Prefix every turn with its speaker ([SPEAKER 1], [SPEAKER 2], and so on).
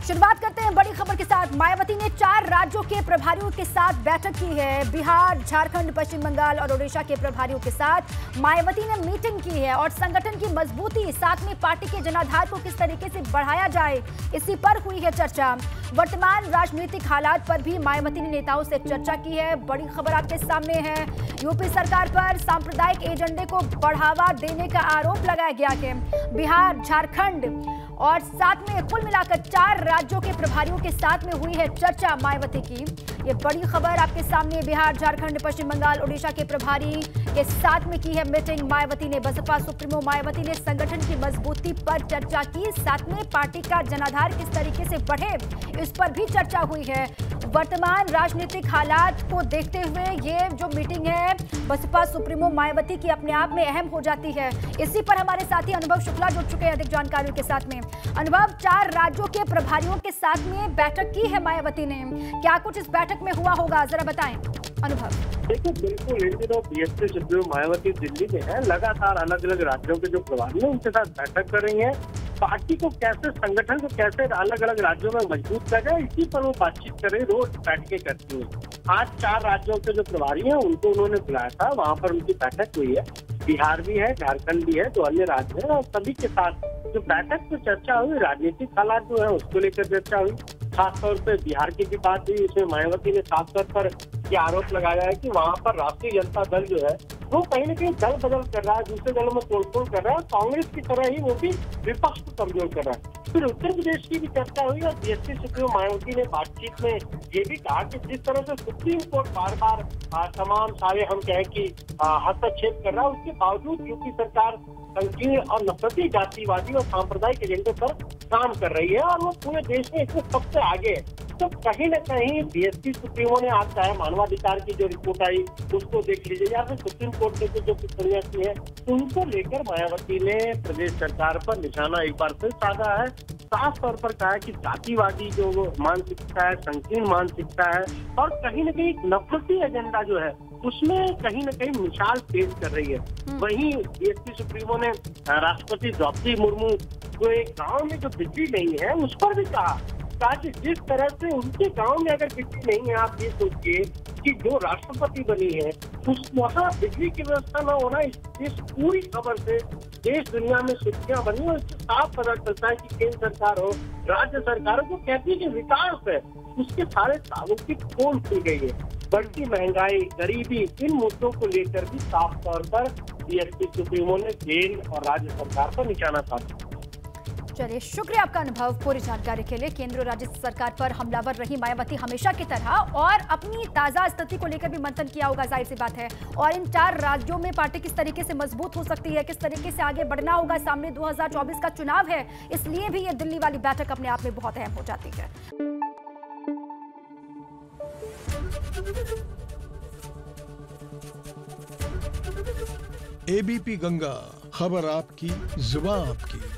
[SPEAKER 1] शुरुआत करते हैं बड़ी खबर के साथ। मायावती ने 4 राज्यों के प्रभारियों के साथ बैठक की है। बिहार, झारखंड, पश्चिम बंगाल और ओडिशा के प्रभारियों के साथ मायावती ने मीटिंग की है और संगठन की मजबूती, साथ में पार्टी के जनाधार को किस तरीके से बढ़ाया जाए, इसी पर हुई है चर्चा। वर्तमान राजनीतिक हालात पर भी मायावती ने नेताओं से चर्चा की है। बड़ी खबर आपके सामने है। यूपी सरकार पर सांप्रदायिक एजेंडे को बढ़ावा देने का आरोप लगाया गया है। बिहार, झारखंड और साथ में कुल मिलाकर 4 राज्यों के प्रभारियों के साथ में हुई है चर्चा मायावती की। ये बड़ी खबर आपके सामने। बिहार, झारखंड, पश्चिम बंगाल, ओडिशा के प्रभारी के साथ में की है मीटिंग मायावती ने। बसपा सुप्रीमो मायावती ने संगठन की मजबूती पर चर्चा की, साथ में पार्टी का जनाधार किस तरीके से बढ़े, इस पर भी चर्चा हुई है। वर्तमान राजनीतिक हालात को देखते हुए ये जो मीटिंग है बसपा सुप्रीमो मायावती की अपने आप में अहम हो जाती है। इसी पर हमारे साथी अनुभव शुक्ला जुड़ चुके हैं अधिक जानकारियों के साथ में। अनुभव, 4 राज्यों के प्रभारियों के साथ में बैठक की है मायावती ने, क्या कुछ इस बैठक में हुआ होगा, जरा बताएं अनुभव।
[SPEAKER 2] देखिए, बिल्कुल इन दिनों बीएसपी सुप्रीमो मायावती दिल्ली में है। लगातार अलग अलग राज्यों के जो प्रभारी हैं उनके साथ बैठक कर रही है। पार्टी को कैसे, संगठन को कैसे अलग अलग राज्यों में मजबूत कर जाए, इसी पर वो बातचीत कर रही, रोज बैठकें करती है। आज 4 राज्यों के जो प्रभारी हैं उनको उन्होंने बुलाया था, वहाँ पर उनकी बैठक हुई है। बिहार भी है, झारखंड भी है, तो अन्य राज्य है, और सभी के साथ जो बैठक में चर्चा हुई, राजनीतिक हालात जो है उसको लेकर चर्चा हुई। खासतौर पर बिहार की भी बात हुई। इसमें मायावती ने साफ तौर पर ये आरोप लगाया है कि वहाँ पर राष्ट्रीय जनता दल जो है वो कहीं न कहीं दल बदल कर रहा है, दूसरे दलों में तोड़फोड़ कर रहा है, कांग्रेस की तरह ही वो भी विपक्ष को कमजोर कर रहा है। फिर उत्तर प्रदेश की भी चर्चा हुई और बीएसपी सुप्रीमो मायावती ने बातचीत में ये भी कहा कि जिस तरह से सुप्रीम कोर्ट बार बार तमाम सारे हम कहें कि हस्तक्षेप कर रहा है, उसके बावजूद यूपी सरकार संकीर्ण और नफरती, जातिवादी और सांप्रदायिक एजेंडे पर काम कर रही है और वो पूरे देश में इसमें सबसे आगे है। तो कहीं न कहीं बीएसपी सुप्रीमो ने आज चाहे मानवाधिकार की जो रिपोर्ट आई उसको देख लीजिए या फिर सुप्रीम कोर्ट ने जो टिप्पणियां की है उनको लेकर मायावती ने प्रदेश सरकार पर निशाना एक बार फिर साधा है। साफ तौर पर कहा है कि जातिवादी जो मानसिकता है, संकीर्ण मानसिकता है और कहीं न कहीं नफरती एजेंडा जो है उसमें कहीं न कहीं मिसाल पेश कर रही है। वहीं बीएसपी सुप्रीमो ने राष्ट्रपति द्रौपदी मुर्मू को एक गाँव में जो बिजली नहीं है उस पर भी कहा कि जिस तरह से उनके गांव में अगर बिजली नहीं है, आप ये सोचिए कि जो राष्ट्रपति बनी है उस वहाँ बिजली की व्यवस्था न होना, इस पूरी खबर से देश दुनिया में सुर्खियां बनी और इससे साफ पता चलता है कि केंद्र सरकार हो, राज्य सरकारों को कहती है कि विकास है, उसके सारे दावों की पोल खुल गई है। बढ़ती महंगाई, गरीबी, इन मुद्दों को लेकर भी साफ तौर पर बीएसपी सुप्रीमो ने केंद्र और राज्य सरकार पर निशाना साधा।
[SPEAKER 1] चलिए, शुक्रिया आपका अनुभव पूरी जानकारी के लिए। केंद्र और राज्य सरकार पर हमलावर रही मायावती हमेशा की तरह और अपनी ताजा स्थिति को लेकर भी मंथन किया होगा, जाहिर सी बात है। और इन 4 राज्यों में पार्टी किस तरीके से मजबूत हो सकती है, किस तरीके से आगे बढ़ना होगा, सामने 2024 का चुनाव है, इसलिए भी ये दिल्ली वाली बैठक अपने आप में बहुत अहम हो जाती है।
[SPEAKER 3] एबीपी गंगा, खबर आपकी, जुबान आपकी।